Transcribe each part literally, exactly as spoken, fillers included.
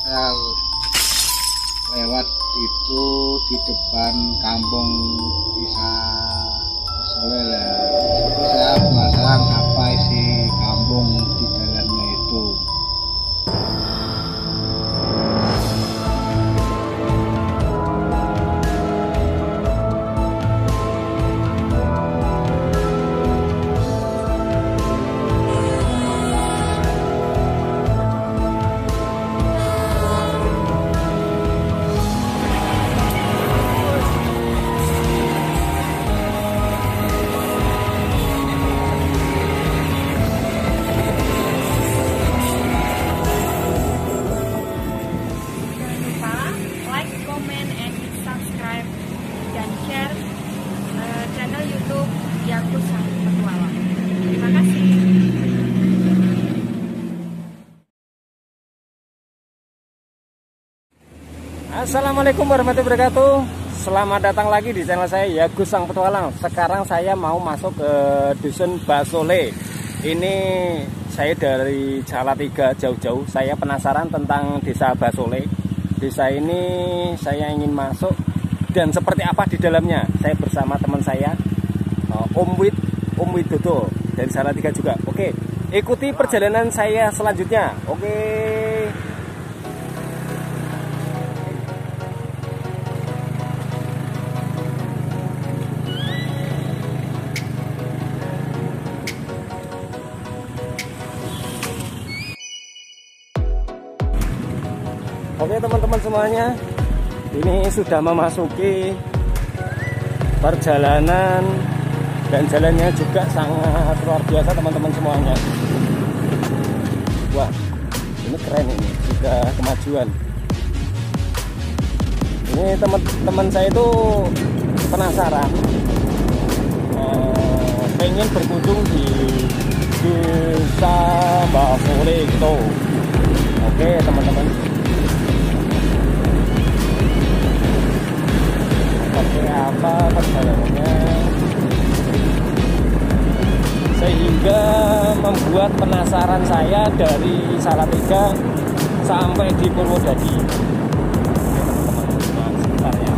saya lewat itu di depan kampung Desa Basole ya. Itu saya penasaran apa isi kampung di dalamnya itu. Assalamualaikum warahmatullahi wabarakatuh. Selamat datang lagi di channel saya Yagus Sang Petualang. Sekarang saya mau masuk ke Dusun Basole. Ini saya dari Salatiga jauh-jauh. Saya penasaran tentang Desa Basole. Desa ini saya ingin masuk dan seperti apa di dalamnya. Saya bersama teman saya Om Wid, Om Widodo dari Salatiga juga. Oke, ikuti perjalanan saya selanjutnya. Oke. Oke teman-teman semuanya, ini sudah memasuki perjalanan dan jalannya juga sangat luar biasa teman-teman semuanya. Wah, ini keren, ini juga kemajuan. Ini teman-teman saya itu penasaran, eh, pengen berkunjung di Desa Basole gitu. Oke teman-teman, seperti apa perjalanannya sehingga membuat penasaran saya dari Salatiga sampai di Purwodadi. Nah, sebentar ya.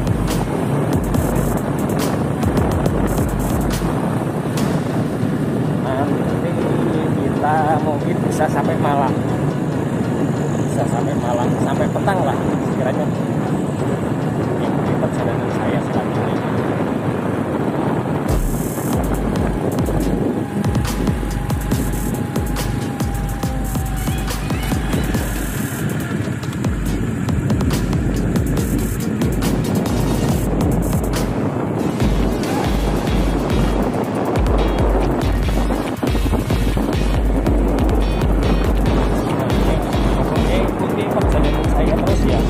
Nanti kita mungkin bisa sampai Malang, bisa sampai Malang sampai petang lah sekiranya. Perjalanan saya selanjutnya. Oke, ikuti perjalanan saya terus ya.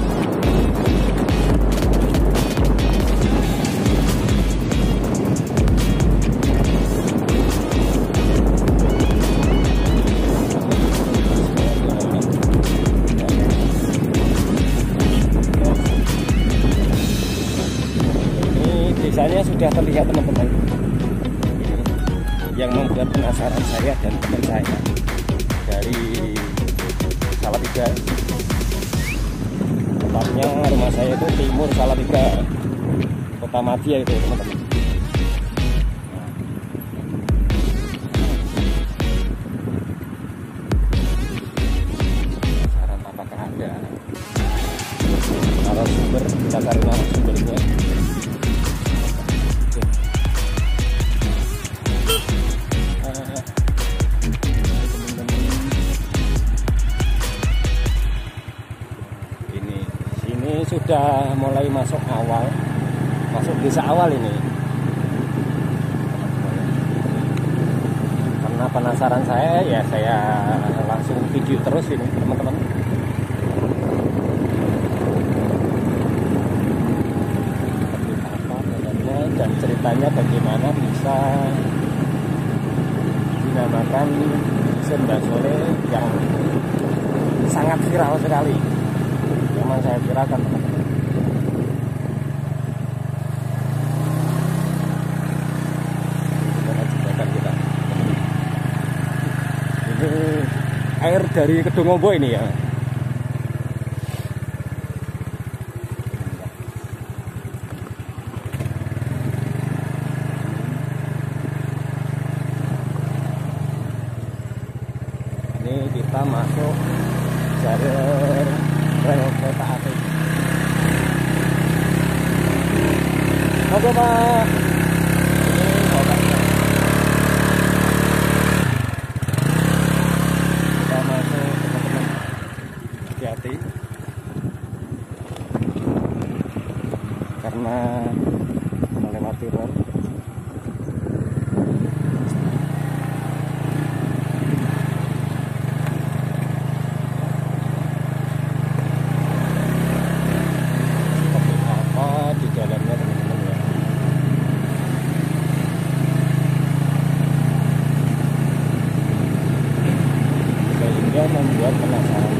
Desanya sudah terlihat teman-teman, yang membuat penasaran saya dan teman saya dari Salatiga. Tepatnya rumah saya itu timur Salatiga, Kota Madia itu teman-teman. Penasaran apakah ada narasumber, kita cari narasumbernya. Ini sudah mulai masuk awal, masuk desa awal ini. Karena penasaran saya, ya saya langsung video terus ini teman-teman. Dan ceritanya bagaimana bisa dinamakan Dusun Basole yang sangat viral sekali. Memang saya viralkan teman-teman. Kita. Ini air dari Kedungombo ini ya. masuk jalur rel kereta api. Oke Pak, ini bapaknya. Kita masuk teman-teman, hati-hati karena melewati rel. Membuat penasaran.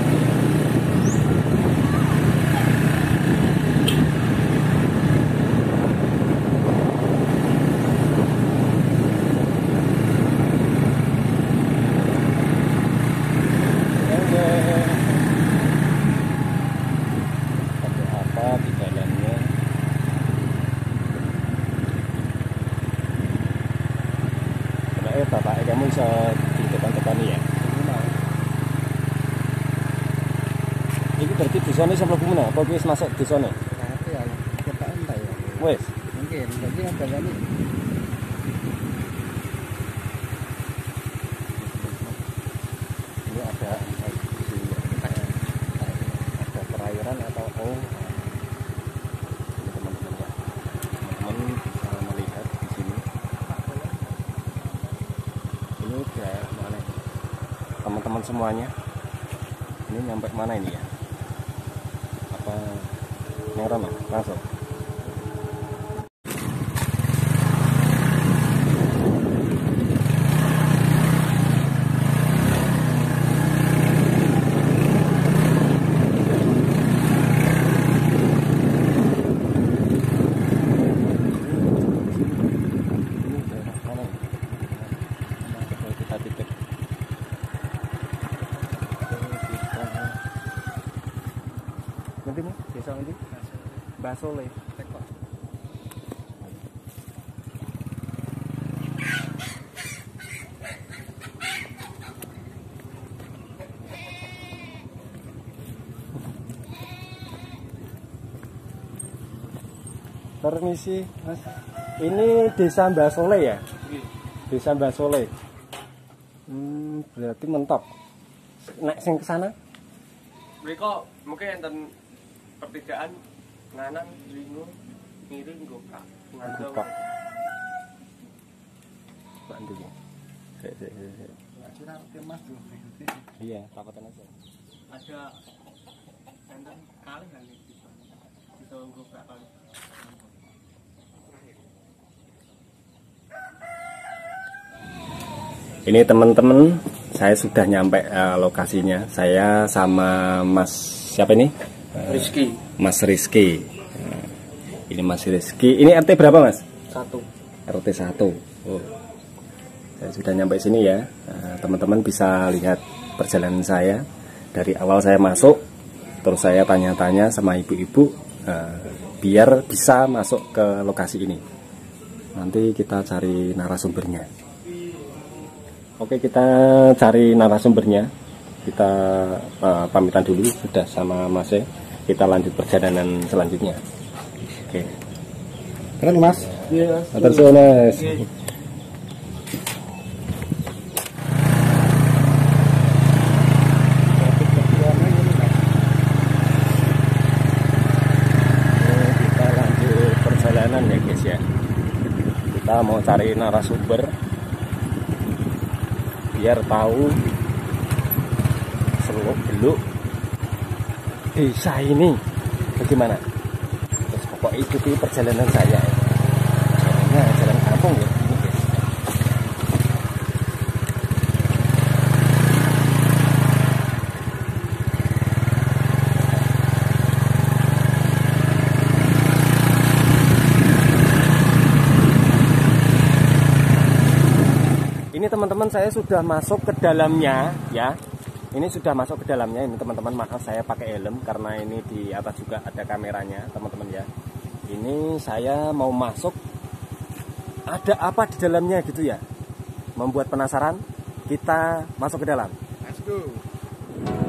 Ada apa di dalamnya? Sebenarnya bapak kamu bisa di depan-depan ya? Ini berarti di sana sampai mana? Apa wis masuk di sana? Nanti ya, kita entah ya. Wes. Mungkin, jadi ada kali. Ini ada ada perairan atau oh ini teman-teman ya. Teman-teman bisa melihat di sini. Ini udah mana? Teman-teman semuanya. Ini nyampe mana ini ya? Apa yang ramah langsung? Ini daerah mana ini? Kita titik. Nanti nih, desa nanti Basole. Tekok. Permisi, Mas. Ini desa Basole ya? Desa Basole. Hmm, berarti mentok. Naik sing ke sana? Mereka mungkin enten pertigaan nganan lingo ngiring gokak ngandong Gokak. Bantu ya. Sik sik sik. Kira kemas tuh. Iya, takutan aja. ada enten kali kali bisa bisa gokak kali. Ini teman-teman, saya sudah nyampe uh, lokasinya. Saya sama Mas siapa ini? Uh, Rizky Mas Rizky. Uh, ini Mas Rizky. Ini R T berapa Mas? satu. R T satu. Oh. Saya sudah nyampe sini ya. Teman-teman uh, bisa lihat perjalanan saya dari awal saya masuk, terus saya tanya-tanya sama ibu-ibu uh, biar bisa masuk ke lokasi ini. Nanti kita cari narasumbernya. Oke, kita cari narasumbernya. Kita uh, pamitan dulu sudah sama Mas E. Kita lanjut perjalanan selanjutnya. Oke. Keren Mas. Iya. Atur suwun Mas. Kita lanjut perjalanan ya guys ya. Kita mau cari narasumber biar tahu seluk beluk desa ini bagaimana. Terus pokoknya ikuti perjalanan saya. Jalannya jalan kampung ya ini guys. Ini teman-teman saya sudah masuk ke dalamnya ya. Ini sudah masuk ke dalamnya ini teman-teman. Maaf saya pakai helm karena ini di atas juga ada kameranya teman-teman ya. Ini saya mau masuk. Ada apa di dalamnya gitu ya. Membuat penasaran. Kita masuk ke dalam. Let's go.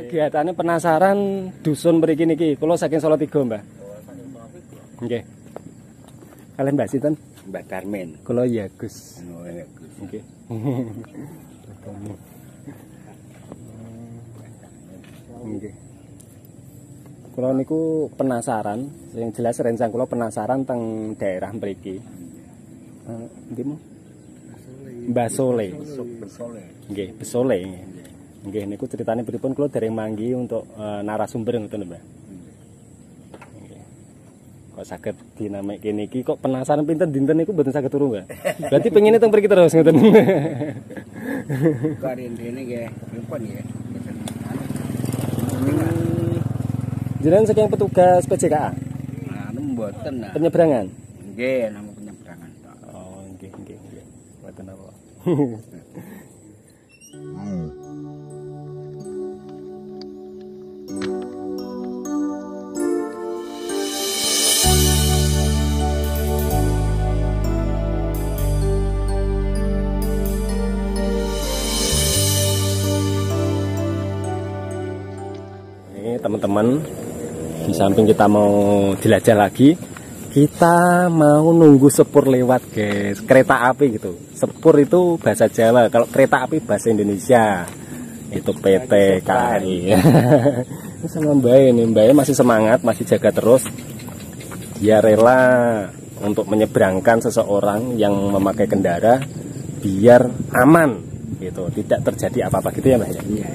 kegiatannya penasaran dusun mriki niki. Kula saking Solo tiga, Mbah. Nggih. Kalian Mbak Sinten? Mbak Darmin. Kula ya Gus. Oh ya Gus. Nggih. Nggih. Kula niku penasaran, sing jelas rencang kula penasaran teng daerah mriki. Eh, Ndi mu? Mbah Sole. Besole. Nggih, Besole. Nggih niku ceritane pripun kula dereng manggi untuk uh, narasumber ngoten, Mbah. Nggih. Kok saged dinamike niki kok penasaran pinten dinten niku mboten saged turu, Mbah. Berarti pengine teng mriki terus ngoten. Kok rene nggih, pripun ya? Jenengan saking petugas P J K A? Anu mboten nah. Penyeberangan? Nggih, nama penyeberangan tok. Oh, nggih nggih nggih. Mboten apa. Ini teman-teman, di samping kita mau jelajah lagi, kita mau nunggu sepur lewat, guys. Kereta api gitu. Sepur itu bahasa Jawa, kalau kereta api bahasa Indonesia. Itu P T K A I. Ini sama Mbak ini, Mbak masih semangat, masih jaga terus. Dia rela untuk menyeberangkan seseorang yang memakai kendara biar aman gitu, tidak terjadi apa-apa gitu ya, Mbak. Iya.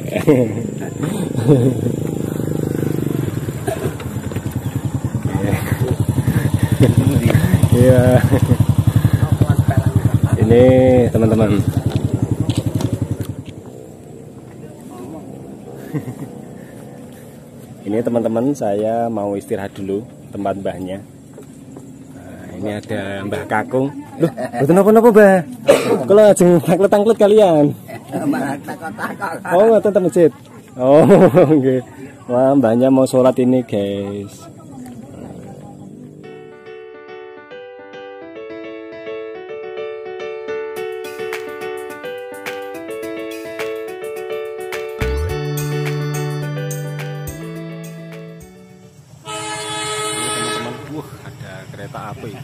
Iya. Ini teman-teman. Ini teman-teman saya mau istirahat dulu tempat mbahnya. Nah, ini ada Mbah Kakung. Loh, betul apa-apa, Mbah? Kalau ajeng tangklet-tangklet kalian. Oh, ngoten teng masjid. Oh, nggih. Wah, mbahnya mau sholat ini, guys. Kereta api.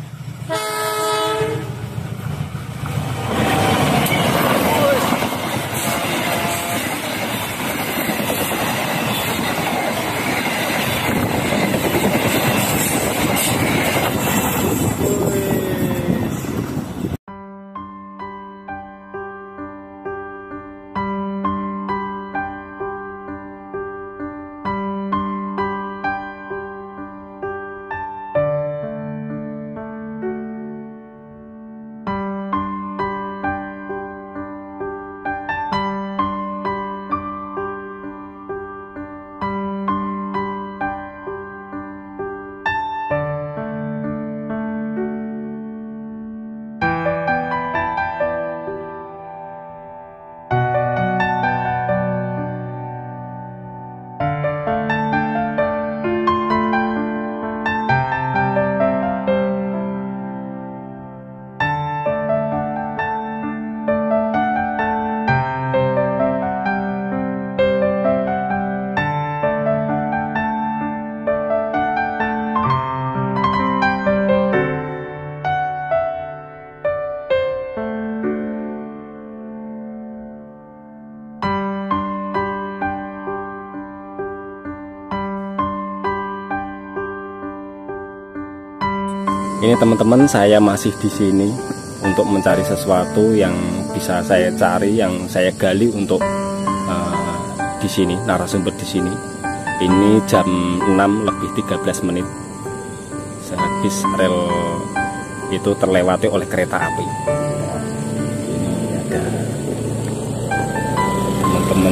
Ini teman-teman, saya masih di sini untuk mencari sesuatu yang bisa saya cari, yang saya gali untuk uh, di sini, narasumber di sini. Ini jam enam lebih tiga belas menit. Sehabis rel itu terlewati oleh kereta api. Ini ada teman-teman.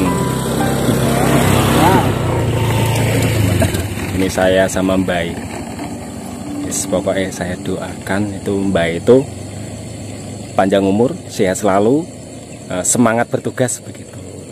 Ini saya sama Mbak. Pokoknya saya doakan itu Mbak itu panjang umur, sehat selalu, semangat bertugas begitu.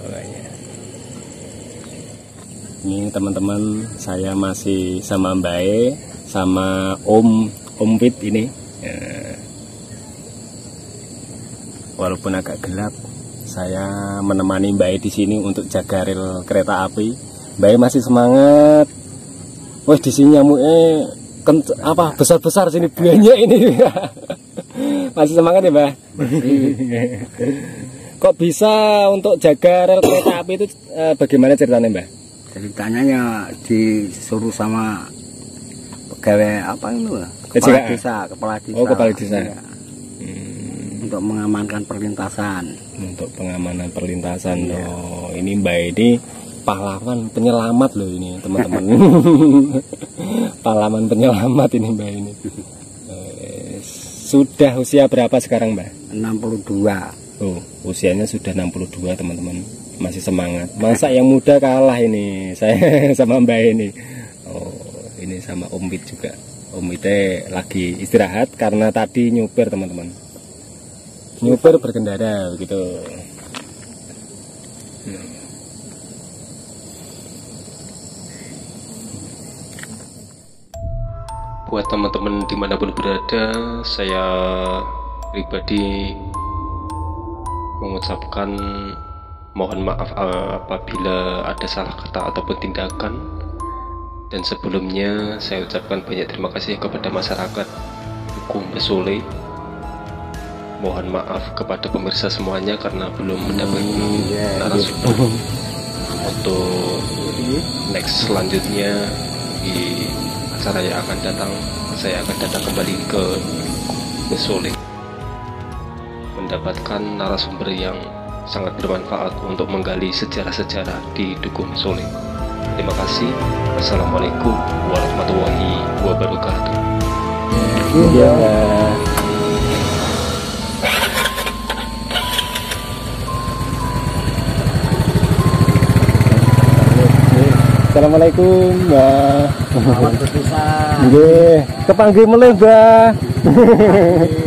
Ini teman-teman, saya masih sama Mbak E, sama Om Om Pit ini. Walaupun agak gelap, saya menemani Mbak E di sini untuk jaga rel kereta api. Mbak E masih semangat. Wah, di sini nyamuknya apa besar-besar sini banyak ini. Masih semangat ya, Mbak? Kok bisa untuk jaga rel kereta api itu eh, bagaimana ceritanya, Mbak? Ceritanya ya disuruh sama pegawai apa itu? Kepala desa, kepala desa. Oh, kepala desa. Ya. Hmm. Untuk mengamankan perlintasan. Untuk pengamanan perlintasan. Iya. Oh, ini Mbak ini pahlawan penyelamat loh ini, teman-teman. Pahlawan penyelamat ini Mbak ini. Sudah usia berapa sekarang, Mbak? enam puluh dua. Oh, usianya sudah enam puluh dua, teman-teman. Masih semangat. Masa yang muda kalah ini saya sama Mbak ini. Oh, ini sama Om Pit juga. Om Pit lagi istirahat karena tadi nyupir, teman-teman. Nyupir berkendara gitu. Buat teman-teman dimanapun berada, saya pribadi mengucapkan mohon maaf apabila ada salah kata ataupun tindakan. Dan sebelumnya saya ucapkan banyak terima kasih kepada masyarakat Dukuh Besole. Mohon maaf kepada pemirsa semuanya karena belum mendapatkan narasumber untuk next selanjutnya di acara yang akan datang. Saya akan datang kembali ke Besole mendapatkan narasumber yang sangat bermanfaat untuk menggali sejarah-sejarah di Dukuh Besole. Terima kasih. Assalamualaikum warahmatullahi wabarakatuh. Ya. Assalamualaikum, Mbak. Selamat berpisah. Nggih, kepanggih melih, Mbak.